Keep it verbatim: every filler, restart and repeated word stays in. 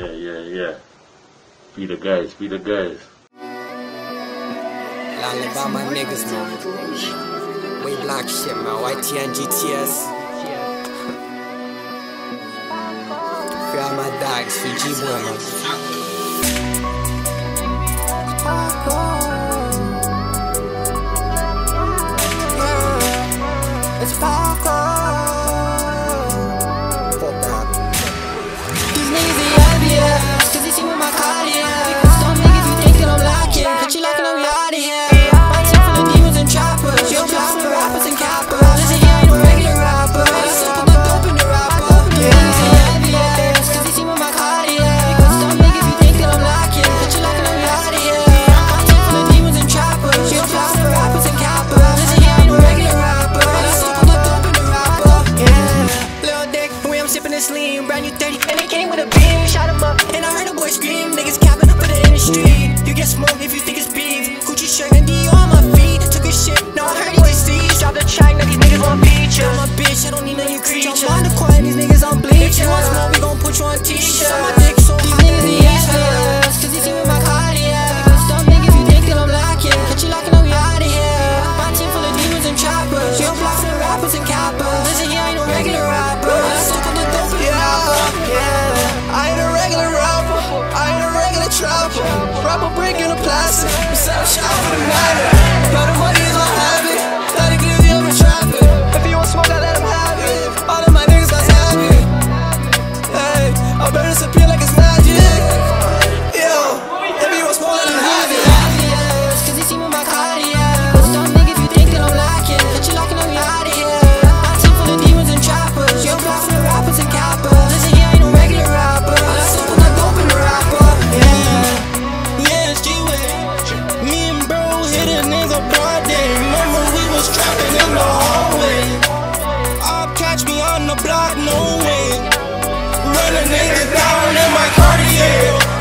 Yeah, yeah, yeah. Be the guys, be the guys. I live by my niggas, man. Way black shit, man. Y T N G T S. Free all my dogs, free G-Boy, man. It's Paco. These niggas they obvious, cause they see with my cardiac. Some niggas you think that I'm lacking, but you lacking on me out of here. My team full of demons and trappers, yo, blast with rappers and cappers. Listen, here ain't no regular rapper, I sip the dope in the rapper. These niggas they obvious, cause they see with my cardiac. Some niggas you think that I'm lacking, but you lacking on me out of here. My team full of demons and trappers, yo, blast with rappers and cappers. Listen, here ain't no regular rapper, I sip the dope in the rapper. Yeah, Lil Dick, when I'm sipping this lean, brand new thirty, and they came with a beam, shot him up, and I heard a boy scream. Niggas capping up for the industry. You get smoked if you think it's beef. Gucci shirt and Dior on my feet. Took a shit, now I heard boy sees. Drop the track, now these niggas want features. I'm a bitch, I don't need no new creature. Jump on the court and these niggas on bleachers. If you want smoke, we gon' put you on t-shirts. So my dick so these niggas they useless, cause they see with my cardiac. Some niggas you think that I'm lacking, but you lacking on me out of here. My team full of demons and trappers, yo, blocks with rappers and cappers. Listen, here ain't no regular rapper, I still put the dope in the rapper. Yeah, I ain't a regular rapper, I ain't a regular trapper. Rapper breaking the plastic, we set a shot for the night. Got the money is on habit, let it get you over traffic. If you want smoke, I let him have it. All of my niggas got happy. Hey, I better disappear like it's magic. Yo, if you want smoke, let him have it. Cause they see with my cardiac. Some niggas you think that I'm lacking, but you lacking on me out of here. My team full of demons and trappers, yo, blocks with rappers and cappers. Listen, here ain't no regular rapper, I still put that dope in the rapper. Yeah, yeah, it's G-Way. Me and bro hit a nigga broad day. Remember we was trapping in the hallway. I'll catch me on the block, no way. Run a nigga down in my Cartier.